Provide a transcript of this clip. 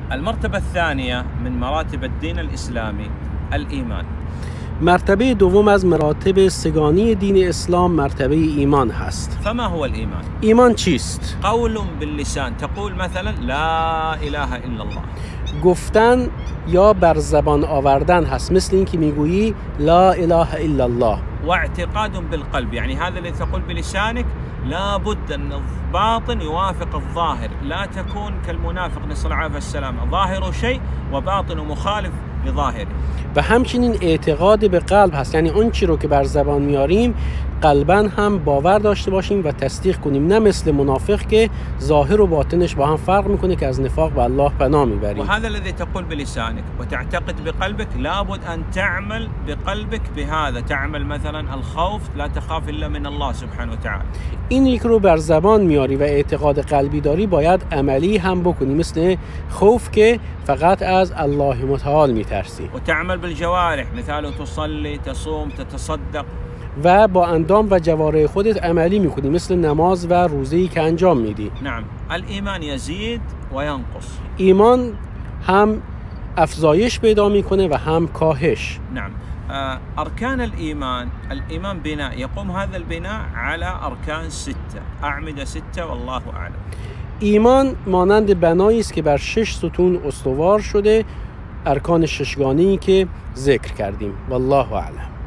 المرتبة الثانية من مراتب الدين الإسلامي الإيمان. مرتبه دوم از مراتب سگانی دین اسلام مرتبه ایمان هست. فما هو الإيمان؟ ایمان چیست؟ قول باللسان، تقول مثلا لا إله إلا الله. گفتن یا بر زبان آوردن هست، مثل این که میگویی لا اله الا الله. واعتقاد بالقلب، يعني هذا اللي تقول بلسانك لابد أن الباطن يوافق الظاهر، لا تكون كالمنافق نسأل الله العافية والسلامة، ظاهر شيء وباطن مخالف لظاهره. و همچنین اعتقاد به قلب هست، یعنی اون چی رو که بر زبان میاریم قلباً هم باور داشته باشیم و تصدیق کنیم، نه مثل منافق که ظاهر و باطنش با هم فرق میکنه که از نفاق به الله پناه میبریم. وهذا الذي تقول بلسانك وتعتقد بقلبك لابد أن تعمل بقلبك بهذا، تعمل مثلا الخوف، لا تخاف إلا من الله سبحانه وتعالى. این یک رو بر زبان میاری و اعتقاد قلبی داری باید عملی هم بکنی، مثل خوف که فقط از الله متعال میترسی. وتعمل بالجوارح، مثال تصلي، تصوم، تتصدق. و با اندام و جوارح خودت عملی میکنی، مثل نماز و روزه‌ای که انجام میدی. نعم، الإيمان يزيد وينقص. ایمان هم افزایش پیدا میکنه و هم کاهش. نعم. أركان الإيمان بناء، يقوم هذا البناء على أركان 6، أعمدة 6 والله أعلم. ایمان مانند بنایی است که بر 6 ستون استوار شده، ارکان ششگانی که ذکر کردیم. والله اعلم.